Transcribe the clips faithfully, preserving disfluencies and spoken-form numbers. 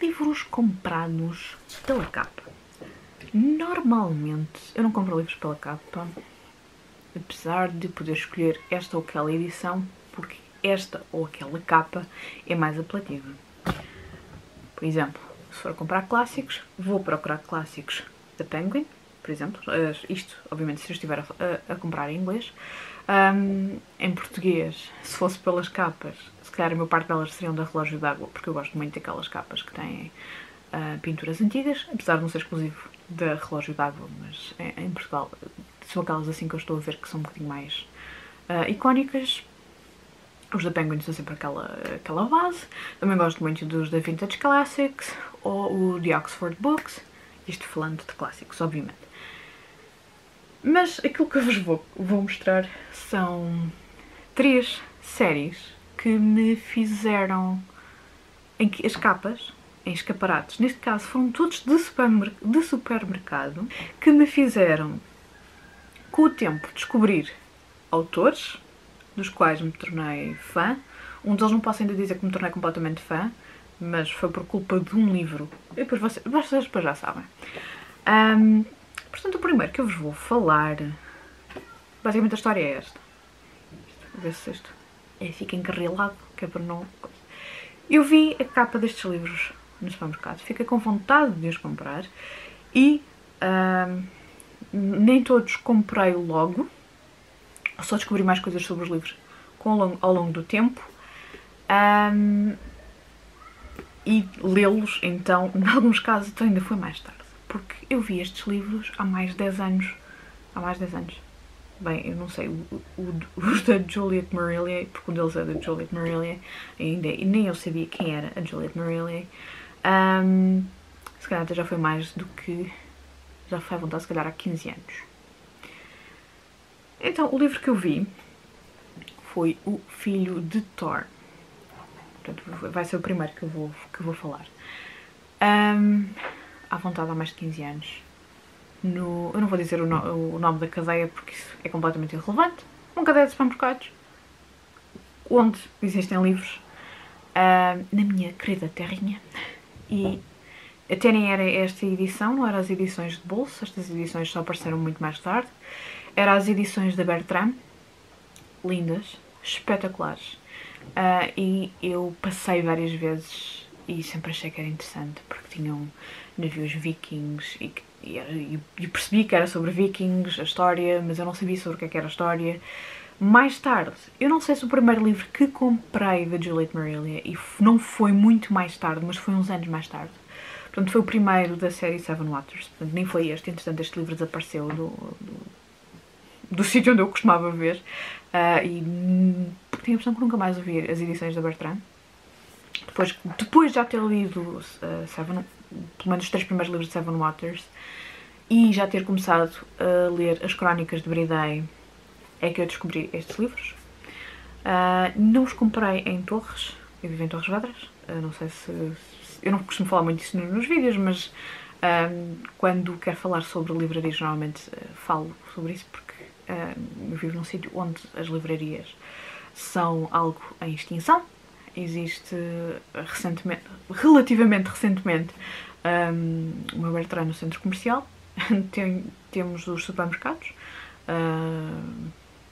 livros comprados pela capa. Normalmente eu não compro livros pela capa, apesar de poder escolher esta ou aquela edição, porque esta ou aquela capa é mais apelativa. Por exemplo, se for comprar clássicos, vou procurar clássicos da Penguin, por exemplo. Isto, obviamente, se eu estiver a, a, a comprar em inglês. Um, em português, se fosse pelas capas, se calhar a maior parte delas seriam da Relógio d'Água, porque eu gosto muito daquelas capas que têm uh, pinturas antigas, apesar de não ser exclusivo da Relógio d'Água, mas em, em Portugal são aquelas assim que eu estou a ver que são um bocadinho mais uh, icónicas. Os da Penguin são sempre aquela, aquela base. Também gosto muito dos da Vintage Classics ou o de Oxford Books, isto falando de clássicos, obviamente. Mas aquilo que eu vos vou, vou mostrar são três séries que me fizeram, em que as capas, em escaparates, neste caso foram todos de, supermer de supermercado, que me fizeram, com o tempo, descobrir autores, dos quais me tornei fã. Um deles não posso ainda dizer que me tornei completamente fã, mas foi por culpa de um livro. E depois vocês, vocês depois já sabem. Um, Portanto, o primeiro que eu vos vou falar, basicamente a história é esta. Vou ver se isto é, fica encarrilado, que é para não... Eu vi a capa destes livros no supermercado, fiquei com vontade de os comprar e hum, nem todos comprei logo, só descobri mais coisas sobre os livros ao longo, ao longo do tempo. Hum, e lê-los, então, em alguns casos, então ainda foi mais tarde. Porque eu vi estes livros há mais de dez anos. Há mais de dez anos. Bem, eu não sei, o, o, os da Juliette Marillier, porque um deles é da Juliette Marillier, ainda, e nem eu sabia quem era a Juliette Marillier. Um, se calhar até já foi mais do que... Já foi à vontade, se calhar há quinze anos. Então, o livro que eu vi foi O Filho de Thor. Portanto, vai ser o primeiro que eu vou, que eu vou falar. Um, à vontade há mais de quinze anos. No, eu não vou dizer o, no, o nome da cadeia porque isso é completamente irrelevante. Uma cadeia de supermercados onde existem livros uh, na minha querida terrinha. E até nem era esta edição, não eram as edições de bolso, estas edições só apareceram muito mais tarde. Eram as edições da Bertrand, lindas, espetaculares. Uh, e eu passei várias vezes e sempre achei que era interessante porque tinham navios vikings e, e, era, e, e percebi que era sobre vikings a história, mas eu não sabia sobre o que, é que era a história. Mais tarde, eu não sei se o primeiro livro que comprei da Juliette Marillier, e não foi muito mais tarde, mas foi uns anos mais tarde, portanto foi o primeiro da série Seven Waters, portanto nem foi este, entretanto este livro desapareceu do, do, do sítio onde eu costumava ver, uh, e tenho a impressão que nunca mais ouvi as edições da Bertrand. Depois, depois de já ter lido uh, Seven, pelo menos os três primeiros livros de Seven Waters e já ter começado a ler as Crónicas de Bridey, é que eu descobri estes livros. Uh, não os comprei em Torres, eu vivo em Torres Vedras, uh, não sei se, se... Eu não costumo falar muito disso nos vídeos, mas uh, quando quero falar sobre livrarias, normalmente uh, falo sobre isso, porque uh, eu vivo num sítio onde as livrarias são algo em extinção. Existe recentemente, relativamente recentemente, um, uma Bertrand no centro comercial. Tem, temos os supermercados, uh,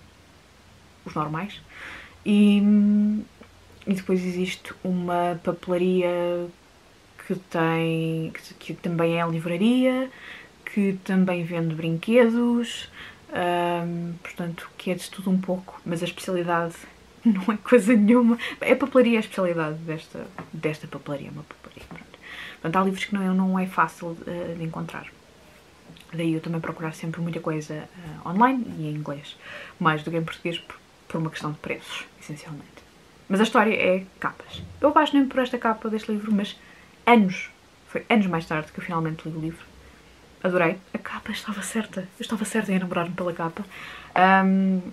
os normais, e, e depois existe uma papelaria que tem, que, que também é livraria, que também vende brinquedos, um, portanto, que é de tudo um pouco, mas a especialidade não é coisa nenhuma. A papelaria é a especialidade desta, desta papelaria, uma papelaria, pronto. Portanto, há livros que não, não é fácil uh, de encontrar. Daí eu também procurar sempre muita coisa uh, online e em inglês, mais do que em português, por, por uma questão de preços, essencialmente. Mas a história é capas. Eu apaixonei-me por esta capa deste livro, mas anos, foi anos mais tarde que eu finalmente li o livro. Adorei. A capa estava certa. Eu estava certa em enamorar-me pela capa. Um,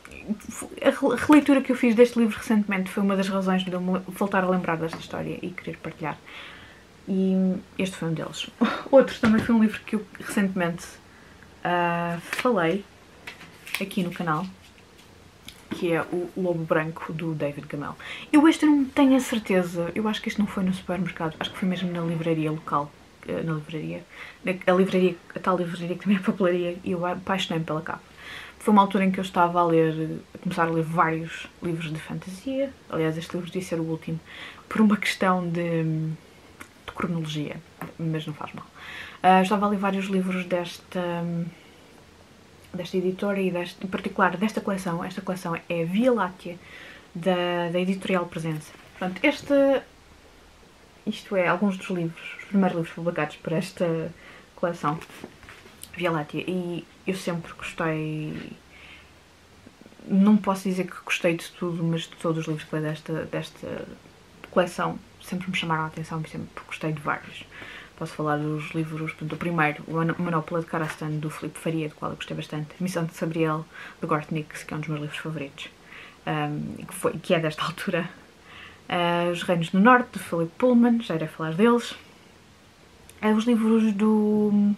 A releitura que eu fiz deste livro recentemente foi uma das razões de eu me voltar a lembrar desta história e querer partilhar. E este foi um deles. Outro também foi um livro que eu recentemente uh, falei aqui no canal, que é o Lobo Branco, do David Gemmell. Eu este não tenho a certeza, eu acho que este não foi no supermercado, acho que foi mesmo na livraria local, na livraria, a livraria, a tal livraria que também é papelaria, e eu apaixonei-me pela capa. Foi uma altura em que eu estava a ler, a começar a ler vários livros de fantasia, aliás este livro devia ser o último, por uma questão de, de cronologia, mas não faz mal. Uh, estava a ler vários livros desta... desta editora e deste, em particular desta coleção. Esta coleção é Via Láctea, da, da editorial Presença. Portanto, esta, isto é, alguns dos livros, os primeiros livros publicados por esta coleção, Via Láctea, e eu sempre gostei, não posso dizer que gostei de tudo, mas de todos os livros que li desta, desta coleção sempre me chamaram a atenção e sempre gostei de vários. Posso falar dos livros, portanto, o primeiro, o Manopla de Karastan, do Filipe Faria, do qual eu gostei bastante, a Missão de Sabriel, do Garth Nix, que é um dos meus livros favoritos, um, que, foi, que é desta altura. Uh, Os Reinos do Norte, do Philip Pullman, já irei falar deles. Uh, os livros do...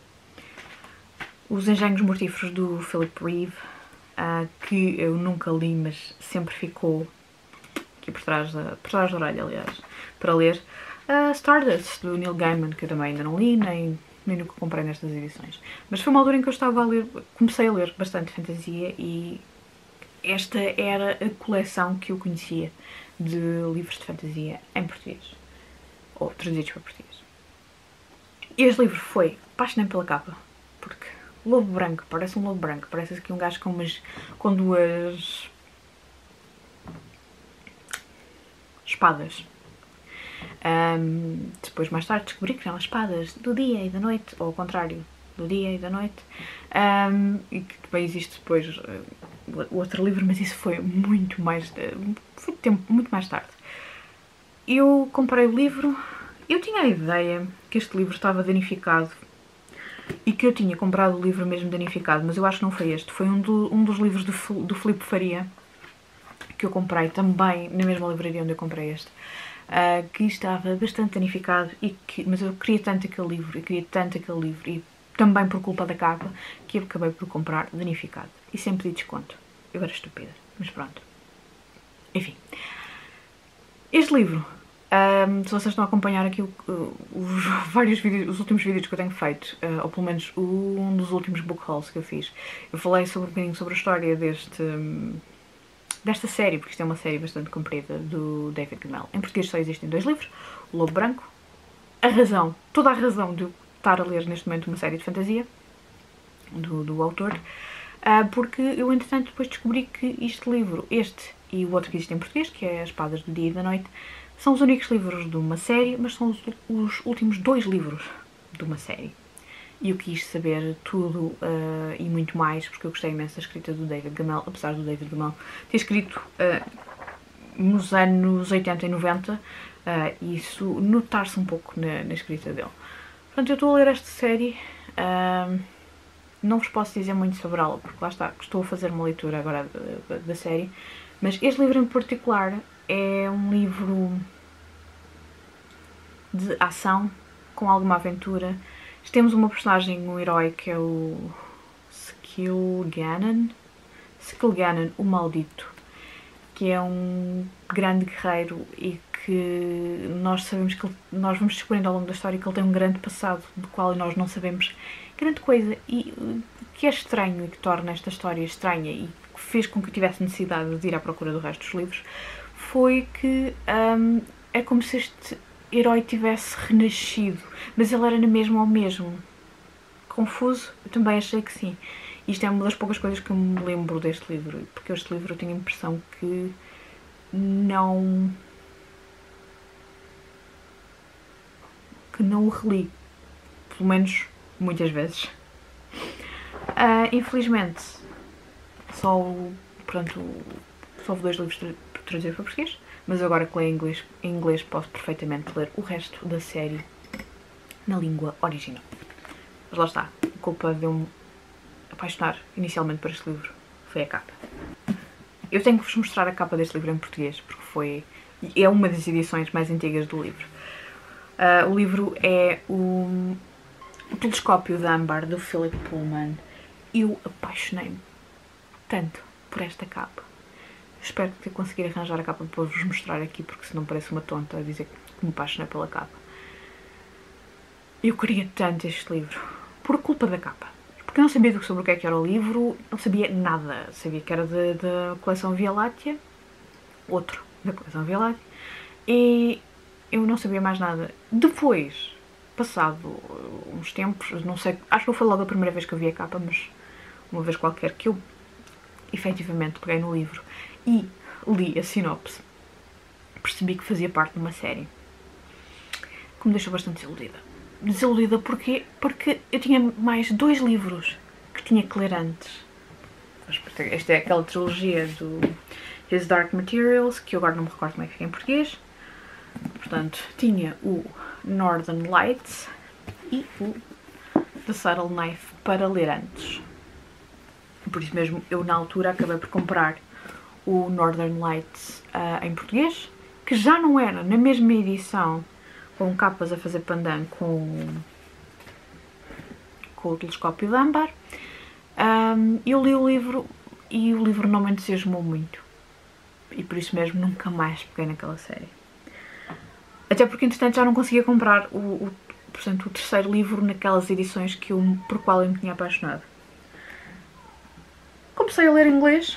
Os Engenhos Mortíferos, do Philip Reeve, uh, que eu nunca li, mas sempre ficou aqui por trás da, por trás da orelha, aliás, para ler. Uh, Stardust, do Neil Gaiman, que eu também ainda não li, nem, nem nunca comprei nestas edições. Mas foi uma altura em que eu estava a ler, comecei a ler bastante fantasia e esta era a coleção que eu conhecia de livros de fantasia em português, ou traduzidos para português. Este livro foi, apaixonei pela capa, porque lobo branco, parece um lobo branco, parece aqui um gajo com, umas, com duas espadas. Um, depois, mais tarde, descobri que eram as espadas do dia e da noite, ou ao contrário, do dia e da noite, um, e que também existe depois uh, outro livro, mas isso foi muito mais, uh, foi tempo, muito mais tarde. Eu comprei o livro, eu tinha a ideia que este livro estava danificado e que eu tinha comprado o livro mesmo danificado, mas eu acho que não foi este, foi um, do, um dos livros do, do Filipe Faria que eu comprei também na mesma livraria onde eu comprei este. Uh, que estava bastante danificado, e que, mas eu queria tanto aquele livro, eu queria tanto aquele livro, e também por culpa da capa, que eu acabei por comprar danificado. E sem pedir desconto. Eu era estúpida, mas pronto. Enfim. Este livro, um, se vocês estão a acompanhar aqui o, os, vários vídeos, os últimos vídeos que eu tenho feito, uh, ou pelo menos um dos últimos book hauls que eu fiz, eu falei sobre, um bocadinho sobre a história deste... Um, desta série, porque isto é uma série bastante comprida, do David Gemmell. Em português só existem dois livros, O Lobo Branco, a razão, toda a razão de eu estar a ler neste momento uma série de fantasia, do, do autor, uh, porque eu entretanto depois descobri que este livro, este e o outro que existe em português, que é As Espadas do Dia e da Noite, são os únicos livros de uma série, mas são os, os últimos dois livros de uma série. E eu quis saber tudo uh, e muito mais, porque eu gostei imenso da escrita do David Gemmell, apesar do David Gemmell ter escrito uh, nos anos oitenta e noventa, uh, e isso notar-se um pouco na, na escrita dele. Portanto, eu estou a ler esta série, uh, não vos posso dizer muito sobre ela, porque lá está, estou a fazer uma leitura agora da, da série, mas este livro em particular é um livro de ação, com alguma aventura. Temos uma personagem, um herói, que é o Skilganon, Skilganon, o Maldito, que é um grande guerreiro e que nós sabemos que ele, nós vamos descobrindo ao longo da história que ele tem um grande passado do qual nós não sabemos grande coisa, e que é estranho e que torna esta história estranha e que fez com que eu tivesse necessidade de ir à procura do resto dos livros, foi que um, é como se este herói tivesse renascido, mas ele era na mesma ou mesmo. Confuso? Eu também achei que sim. Isto é uma das poucas coisas que eu me lembro deste livro, porque este livro eu tenho a impressão que não... que não o reli. Pelo menos muitas vezes. Uh, infelizmente, só, pronto, só houve dois livros traduzidos para português, mas agora que leio em inglês, em inglês posso perfeitamente ler o resto da série na língua original. Mas lá está, a culpa de eu me apaixonar inicialmente por este livro foi a capa. Eu tenho que vos mostrar a capa deste livro em português, porque foi, é uma das edições mais antigas do livro. Uh, o livro é o, o Telescópio de Âmbar, do Philip Pullman. Eu apaixonei-me tanto por esta capa. Espero que conseguir arranjar a capa para vos mostrar aqui, porque senão parece uma tonta a dizer que me apaixonei pela capa. Eu queria tanto este livro, por culpa da capa. Porque eu não sabia sobre o que é que era o livro, não sabia nada. Sabia que era da coleção Via Láctea, outro da coleção Via Láctea, e eu não sabia mais nada. Depois, passado uns tempos, não sei, acho que foi logo a primeira vez que eu vi a capa, mas uma vez qualquer que eu efetivamente peguei no livro e li a sinopse, percebi que fazia parte de uma série que me deixou bastante desiludida. Desiludida porquê? Porque eu tinha mais dois livros que tinha que ler antes. Esta é aquela trilogia do His Dark Materials, que eu agora não me recordo como é que fica em português. Portanto, tinha o Northern Lights e o The Subtle Knife para ler antes. Por isso mesmo, eu na altura acabei por comprar o Northern Lights uh, em português, que já não era na mesma edição, com capas a fazer pandan com, com o telescópio de âmbar. Um, eu li o livro e o livro não me entusiasmou muito. E por isso mesmo nunca mais peguei naquela série. Até porque, entretanto, já não conseguia comprar o, o, portanto, o terceiro livro naquelas edições que eu, por qual eu me tinha apaixonado. Comecei a ler inglês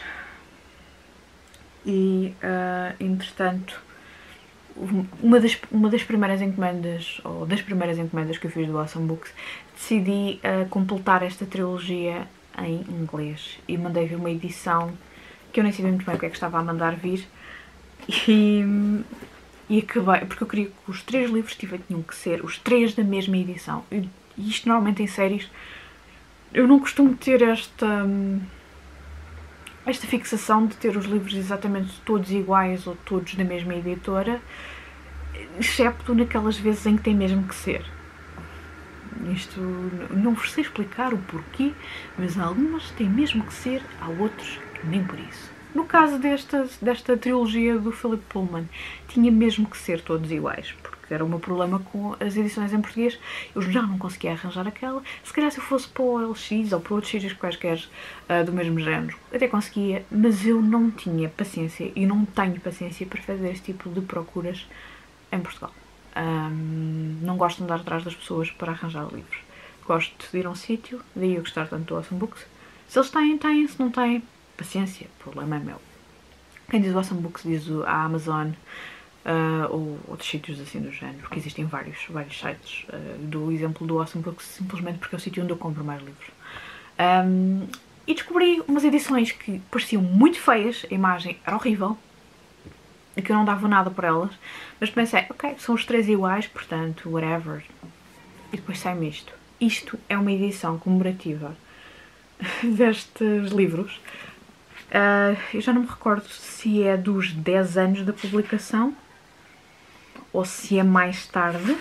e, uh, entretanto, uma das, uma das primeiras encomendas, ou das primeiras encomendas que eu fiz do Awesome Books, decidi uh, completar esta trilogia em inglês e mandei vir uma edição que eu nem sabia muito bem o que é que estava a mandar vir e, e acabei, porque eu queria que os três livros tinham que ser os três da mesma edição. E isto normalmente em séries, eu não costumo ter esta... esta fixação de ter os livros exatamente todos iguais ou todos da mesma editora, excepto naquelas vezes em que tem mesmo que ser. Isto não vos sei explicar o porquê, mas algumas têm mesmo que ser, há outros que nem por isso. No caso desta, desta trilogia do Philip Pullman, tinha mesmo que ser todos iguais, porque era o meu problema com as edições em português, eu já não conseguia arranjar aquela. Se calhar se eu fosse para o L X ou para outros sítios quaisquer uh, do mesmo género, até conseguia, mas eu não tinha paciência e não tenho paciência para fazer este tipo de procuras em Portugal. Um, não gosto de andar atrás das pessoas para arranjar livros. Gosto de ir a um sítio, daí eu gostar tanto do Awesome Books. Se eles têm, têm, se não têm, paciência, o problema é meu. Quem diz o Awesome Books diz a Amazon, Uh, ou outros sítios assim do género, porque existem vários, vários sites. Uh, do exemplo do Awesome Books simplesmente porque é o sítio onde eu compro mais livros. Um, e descobri umas edições que pareciam muito feias, a imagem era horrível, e que eu não dava nada por elas, mas pensei, ok, são os três iguais, portanto, whatever. E depois sai-me isto. Isto é uma edição comemorativa destes livros. Uh, eu já não me recordo se é dos dez anos da publicação ou se é mais tarde,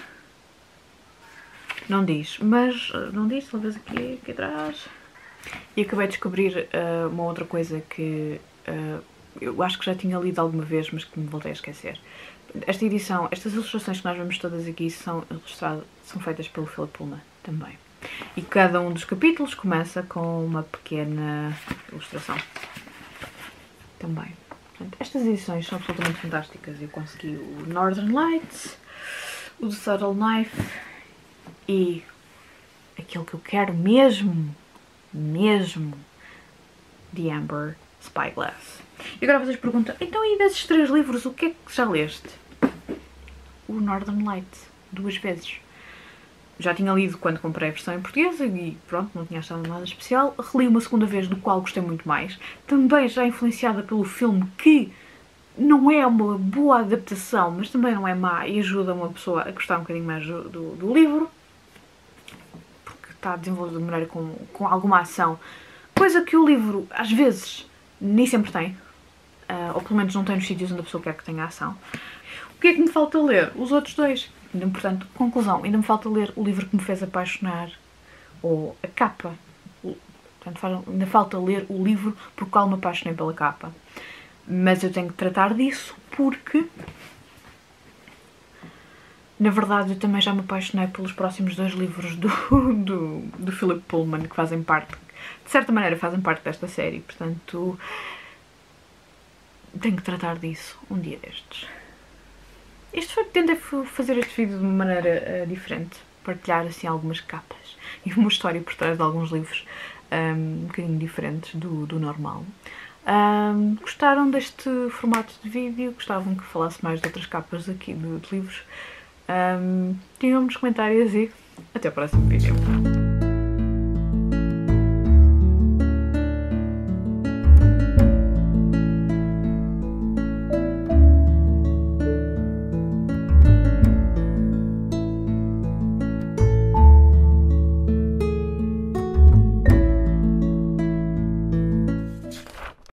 não diz, mas não diz, talvez aqui, aqui atrás. E acabei de descobrir uh, uma outra coisa que uh, eu acho que já tinha lido alguma vez, mas que me voltei a esquecer. Esta edição, estas ilustrações que nós vemos todas aqui são, ilustradas, são feitas pelo Philip Pullman também. E cada um dos capítulos começa com uma pequena ilustração também. Portanto, estas edições são absolutamente fantásticas. Eu consegui o Northern Lights, o The Subtle Knife e aquilo que eu quero mesmo, mesmo, The Amber Spyglass. E agora vocês perguntam, então e desses três livros, o que é que já leste? O Northern Lights, duas vezes. Já tinha lido quando comprei a versão em portuguesa e pronto, não tinha achado nada especial. Reli uma segunda vez, do qual gostei muito mais. Também já influenciada pelo filme, que não é uma boa adaptação, mas também não é má e ajuda uma pessoa a gostar um bocadinho mais do, do, do livro. Porque está desenvolvido de maneira com, com alguma ação. Coisa que o livro, às vezes, nem sempre tem. Uh, ou pelo menos não tem nos sítios onde a pessoa quer que tenha ação. O que é que me falta ler? Os outros dois. Portanto, conclusão, ainda me falta ler o livro que me fez apaixonar, ou a capa. Portanto, ainda falta ler o livro por qual me apaixonei pela capa. Mas eu tenho que tratar disso porque, na verdade, eu também já me apaixonei pelos próximos dois livros do, do, do Philip Pullman, que fazem parte, de certa maneira, fazem parte desta série. Portanto, tenho que tratar disso um dia destes. Isto foi, tentei fazer este vídeo de uma maneira uh, diferente, partilhar assim algumas capas e uma história por trás de alguns livros um, um bocadinho diferentes do, do normal. Um, gostaram deste formato de vídeo? Gostavam que falasse mais de outras capas aqui de, de livros? Um, digam-me nos comentários e até o próximo vídeo.